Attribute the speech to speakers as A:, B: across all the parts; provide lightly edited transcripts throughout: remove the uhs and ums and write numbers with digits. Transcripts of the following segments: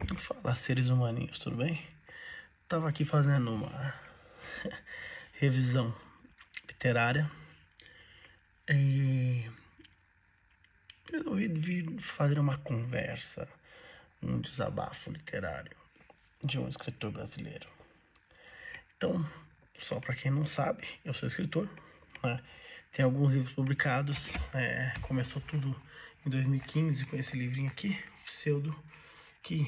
A: Fala, seres humaninhos, tudo bem? Tava aqui fazendo uma revisão literária e resolvi vir fazer uma conversa, um desabafo literário de um escritor brasileiro. Então, só para quem não sabe, eu sou escritor, né? Tem alguns livros publicados, começou tudo em 2015 com esse livrinho aqui, Pseudo, que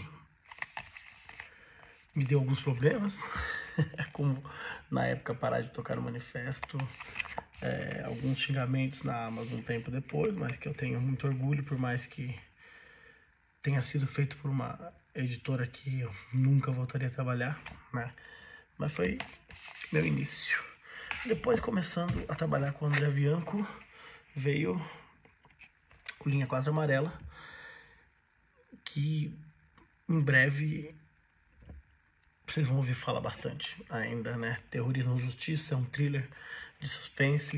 A: me deu alguns problemas, como na época parar de tocar no manifesto, alguns xingamentos na Amazon um tempo depois, mas que eu tenho muito orgulho, por mais que tenha sido feito por uma editora que eu nunca voltaria a trabalhar, né? Mas foi meu início. Depois, começando a trabalhar com o André Bianco, veio o Linha 4 Amarela, que em breve vocês vão ouvir falar bastante ainda, né? Terrorismo e Justiça é um thriller de suspense.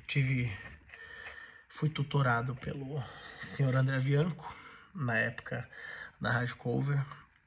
A: Fui tutorado pelo senhor André Bianco, na época da Rádio Cover.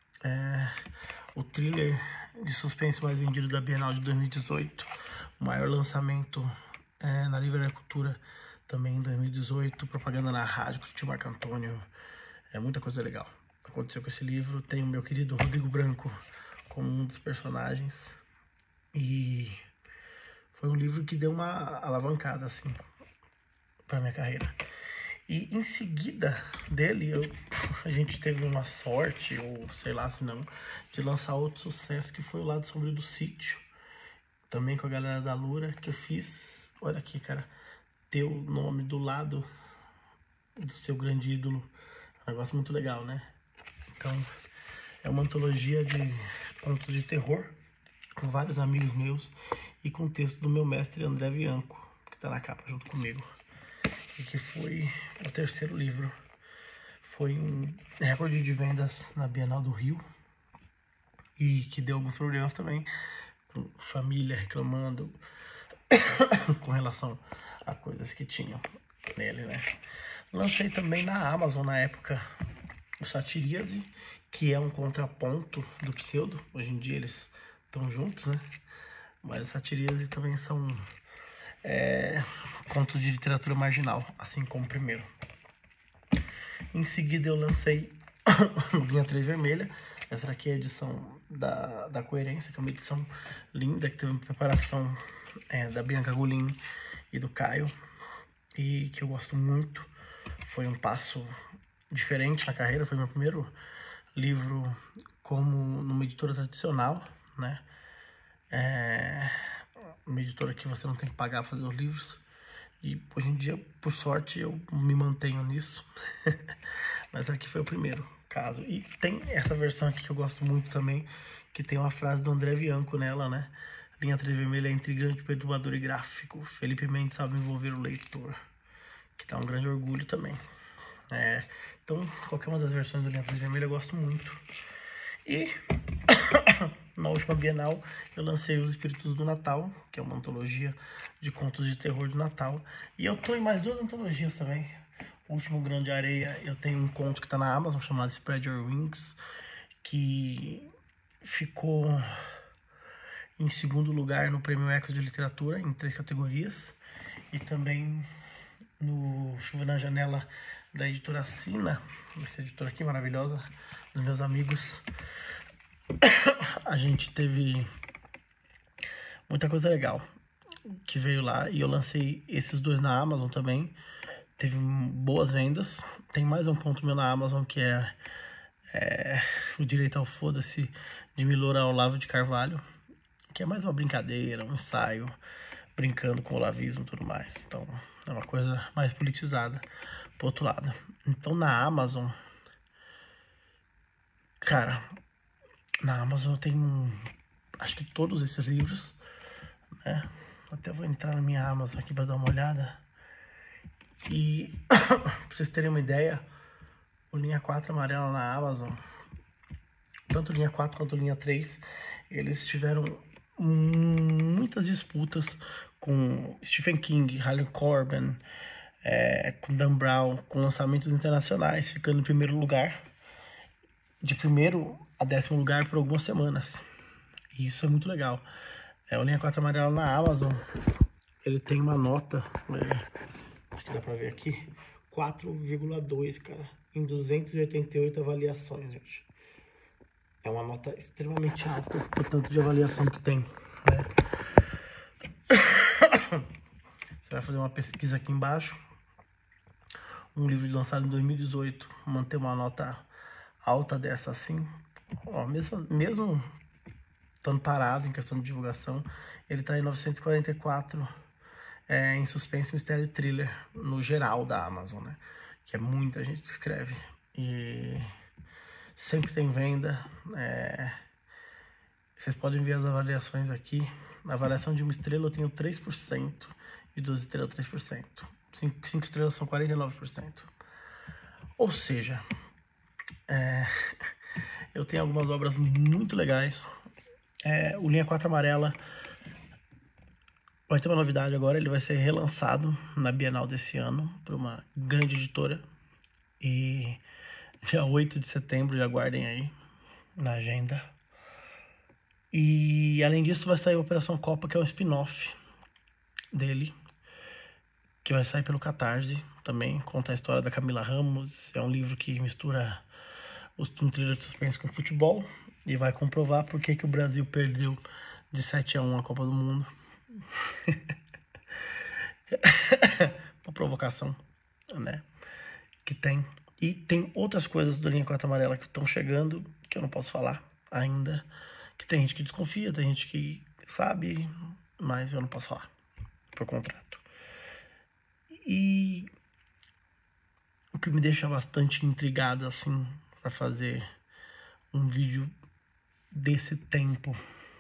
A: O thriller de suspense mais vendido da Bienal de 2018. O maior lançamento na Livraria Cultura também em 2018. Propaganda na rádio com o tio Marco Antônio. Muita coisa legal aconteceu com esse livro. Tem o meu querido Rodrigo Branco como um dos personagens. E foi um livro que deu uma alavancada, assim, para minha carreira. E em seguida dele, a gente teve uma sorte, ou sei lá se não, de lançar outro sucesso, que foi o Lado Sombrio do Sítio. Também com a galera da Lura, que eu fiz, olha aqui, cara, ter o nome do lado do seu grande ídolo. Um negócio muito legal, né? Então, é uma antologia de contos de terror, com vários amigos meus, e com o texto do meu mestre André Bianco, que tá na capa junto comigo. E que foi o terceiro livro. Foi um recorde de vendas na Bienal do Rio. E que deu alguns problemas também, com família reclamando com relação a coisas que tinham nele, né? Lancei também na Amazon, na época, o Satiríase, que é um contraponto do Pseudo. Hoje em dia eles estão juntos, né? Mas o Satiríase também são contos de literatura marginal, assim como o primeiro. Em seguida eu lancei Linha 3 Vermelha. Essa daqui é a edição da Coerência, que é uma edição linda, que teve uma preparação da Bianca Golin e do Caio, e que eu gosto muito. Foi um passo diferente na carreira, foi meu primeiro livro como numa editora tradicional, né? Uma editora que você não tem que pagar para fazer os livros. E hoje em dia, por sorte, eu me mantenho nisso. Mas aqui foi o primeiro caso. E tem essa versão aqui que eu gosto muito também, que tem uma frase do André Bianco nela, né? Linha 3 Vermelha é intrigante, perturbador e gráfico. Felipe Mendes sabe envolver o leitor. Que dá um grande orgulho também. Então, qualquer uma das versões do Linha 3 Vermelha eu gosto muito. E na última Bienal eu lancei Os Espíritos do Natal, que é uma antologia de contos de terror do Natal. E eu tô em mais duas antologias também. O Último Grão de Areia, eu tenho um conto que tá na Amazon chamado Spread Your Wings, que ficou em segundo lugar no Prêmio Ecos de Literatura, em 3 categorias. E também no Chuva na Janela, da editora Sina, essa editora aqui maravilhosa, dos meus amigos. A gente teve muita coisa legal que veio lá, e eu lancei esses dois na Amazon também. Teve boas vendas. Tem mais um ponto meu na Amazon, que é O Direito ao Foda-se, de Milora Olavo de Carvalho, que é mais uma brincadeira, um ensaio, brincando com o olavismo e tudo mais. Então, é uma coisa mais politizada, pro outro lado. Então, na Amazon, cara, na Amazon eu tenho, acho que todos esses livros, né? Até vou entrar na minha Amazon aqui para dar uma olhada. E pra vocês terem uma ideia, o Linha 4 Amarela na Amazon, tanto Linha 4 quanto Linha 3, eles tiveram muitas disputas com Stephen King, Harlan Coben, com Dan Brown, com lançamentos internacionais, ficando em primeiro lugar. de primeiro a 10º lugar por algumas semanas. E isso é muito legal. O Linha 4 Amarela na Amazon, ele tem uma nota, acho que dá pra ver aqui, 4,2, cara, em 288 avaliações, gente. É uma nota extremamente alta por tanto de avaliação que tem, né? Você vai fazer uma pesquisa aqui embaixo. Um livro lançado em 2018, manter uma nota alta dessa assim, ó, mesmo estando parado em questão de divulgação, ele tá em 944 em suspense, mistério e thriller no geral da Amazon, né? Que é muita gente que escreve. E sempre tem venda. Vocês podem ver as avaliações aqui. Na avaliação de 1 estrela eu tenho 3% e 2 estrelas 3%. 5 estrelas são 49%. Ou seja, eu tenho algumas obras muito legais. O Linha 4 Amarela vai ter uma novidade agora, ele vai ser relançado na Bienal desse ano por uma grande editora. E dia 8 de setembro, já aguardem aí na agenda. E além disso vai sair a Operação Copa, que é um spin-off dele, que vai sair pelo Catarse também, conta a história da Camila Ramos. É um livro que mistura um thriller de suspense com futebol e vai comprovar por que o Brasil perdeu de 7-1 a Copa do Mundo. Uma provocação, né, que tem. E tem outras coisas do Linha 4 Amarela que estão chegando, que eu não posso falar ainda, que tem gente que desconfia, tem gente que sabe, mas eu não posso falar por contrato. E o que me deixa bastante intrigado, assim, para fazer um vídeo desse tempo,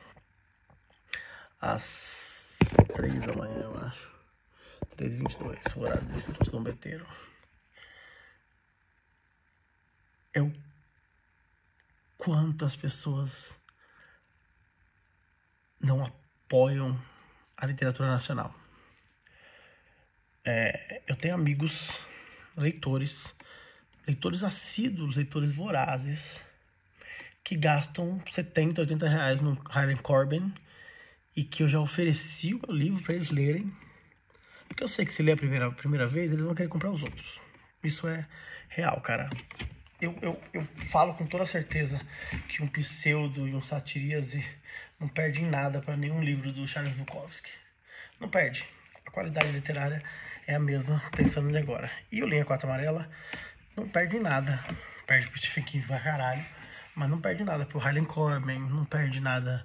A: às 3 da manhã, eu acho, 3h22, o horário do Espírito Zombeteiro, é o quanto as pessoas não apoiam a literatura nacional. Eu tenho amigos leitores assíduos, leitores vorazes, que gastam 70, 80 reais no Harlan Coben, e que eu já ofereci o meu livro para eles lerem, porque eu sei que se ler a primeira vez, eles vão querer comprar os outros. Isso é real, cara. Eu falo com toda certeza que um Pseudo e um Satiríase não perde em nada para nenhum livro do Charles Bukowski. Não perde. A qualidade literária é a mesma, pensando nele agora. E o Linha 4 Amarela não perde em nada. Perde pro Stephen King pra caralho, mas não perde nada pro Harlan Coben, não perde nada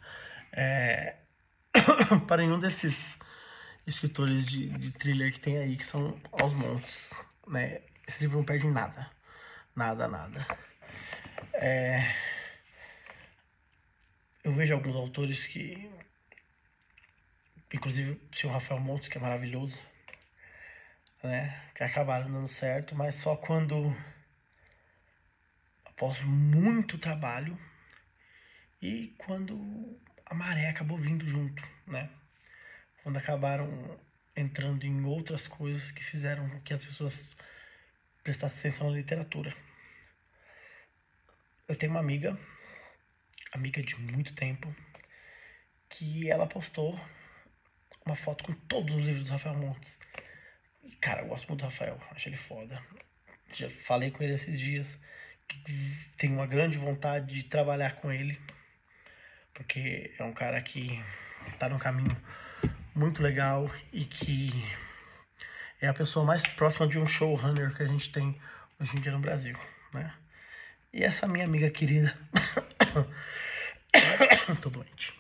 A: para nenhum desses escritores de thriller que tem aí, que são aos montes, né? Esse livro não perde em nada. Nada. Eu vejo alguns autores que, inclusive o senhor Rafael Montes, que é maravilhoso, né, que acabaram dando certo, mas só quando, após muito trabalho, e quando a maré acabou vindo junto, né? Quando acabaram entrando em outras coisas que fizeram com que as pessoas prestassem atenção na literatura. Eu tenho uma amiga de muito tempo, que ela postou uma foto com todos os livros do Rafael Montes. E, cara, eu gosto muito do Rafael, acho ele foda. Já falei com ele esses dias, que tenho uma grande vontade de trabalhar com ele, porque é um cara que tá num caminho muito legal e que é a pessoa mais próxima de um showrunner que a gente tem hoje em dia no Brasil, né? E essa minha amiga querida, tô doente,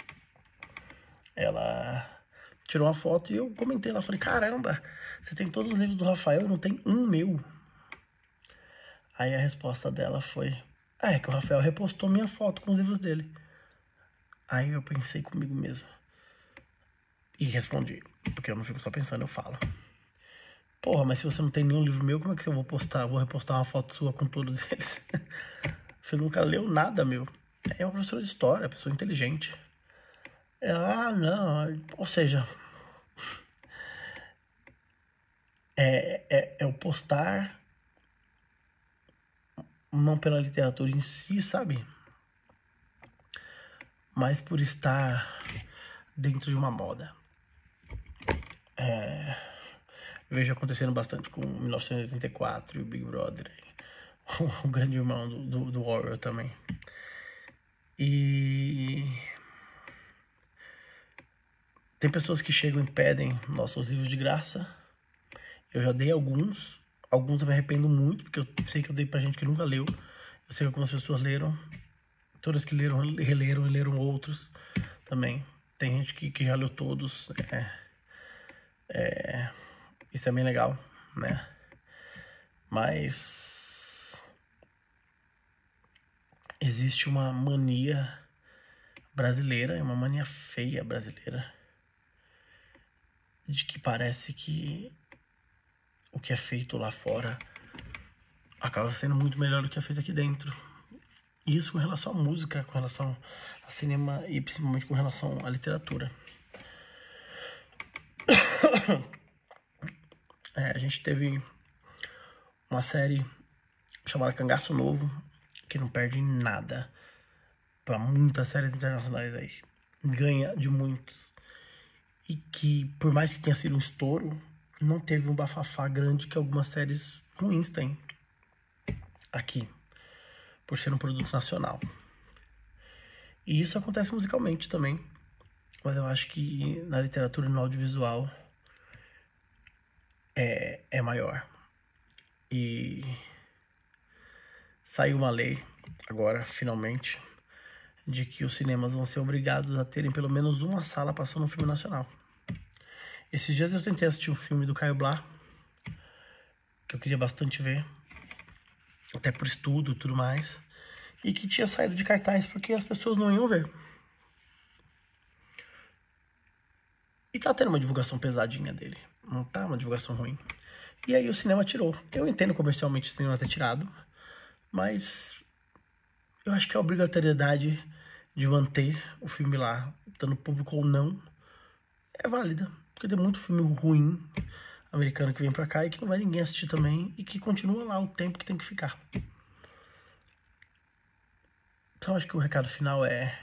A: ela tirou uma foto e eu comentei lá, falei, caramba, você tem todos os livros do Rafael e não tem um meu. Aí a resposta dela foi, é que o Rafael repostou minha foto com os livros dele. Aí eu pensei comigo mesmo e respondi, porque eu não fico só pensando, eu falo. Porra, mas se você não tem nenhum livro meu, como é que eu vou postar? Eu vou repostar uma foto sua com todos eles? Você nunca leu nada, meu. É uma professora de história, pessoa inteligente. Não, ou seja, é o postar não pela literatura em si, sabe? Mas por estar dentro de uma moda. Vejo acontecendo bastante com 1984 e o Big Brother, o grande irmão do Orwell também. E tem pessoas que chegam e pedem nossos livros de graça. Eu já dei alguns eu me arrependo muito, porque eu sei que eu dei pra gente que nunca leu. Eu sei que algumas pessoas leram, todas que leram, releram e leram outros também. Tem gente que já leu todos. Isso é bem legal, né? Mas existe uma mania brasileira, uma mania feia brasileira, de que parece que o que é feito lá fora acaba sendo muito melhor do que é feito aqui dentro. Isso com relação à música, com relação a cinema e principalmente com relação à literatura. A gente teve uma série chamada Cangaço Novo, que não perde nada para muitas séries internacionais aí. Ganha de muitos. E que, por mais que tenha sido um estouro, não teve um bafafá grande que algumas séries ruins têm aqui, por ser um produto nacional. E isso acontece musicalmente também, mas eu acho que na literatura e no audiovisual é maior. E saiu uma lei agora, finalmente, de que os cinemas vão ser obrigados a terem pelo menos uma sala passando um filme nacional. Esses dias eu tentei assistir um filme do Caio Blá, que eu queria bastante ver, até por estudo e tudo mais, e que tinha saído de cartaz porque as pessoas não iam ver. E tá tendo uma divulgação pesadinha dele, não tá uma divulgação ruim. E aí o cinema tirou. Eu entendo comercialmente o cinema ter tirado, mas eu acho que a obrigatoriedade de manter o filme lá, dando público ou não, é válida. Porque tem muito filme ruim americano que vem pra cá e que não vai ninguém assistir também e que continua lá o tempo que tem que ficar. Então acho que o recado final é: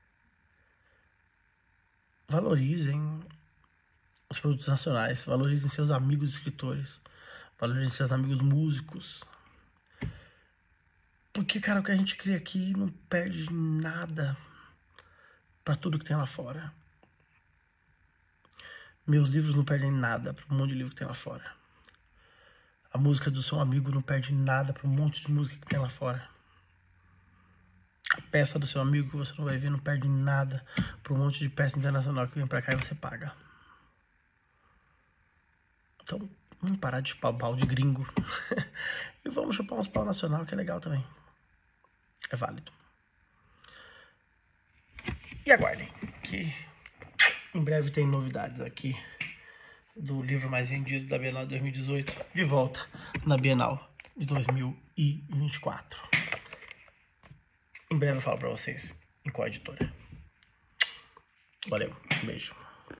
A: valorizem os produtos nacionais, valorizem seus amigos escritores, valorizem seus amigos músicos. Porque, cara, o que a gente cria aqui não perde nada pra tudo que tem lá fora. Meus livros não perdem nada para um monte de livro que tem lá fora. A música do seu amigo não perde nada para um monte de música que tem lá fora. A peça do seu amigo que você não vai ver não perde nada para um monte de peça internacional que vem pra cá e você paga. Então, vamos parar de chupar pau de gringo. E vamos chupar uns pau nacional, que é legal também. É válido. E aguardem, que em breve tem novidades aqui do livro mais vendido da Bienal de 2018, de volta na Bienal de 2024. Em breve eu falo pra vocês em qual editora. Valeu, um beijo.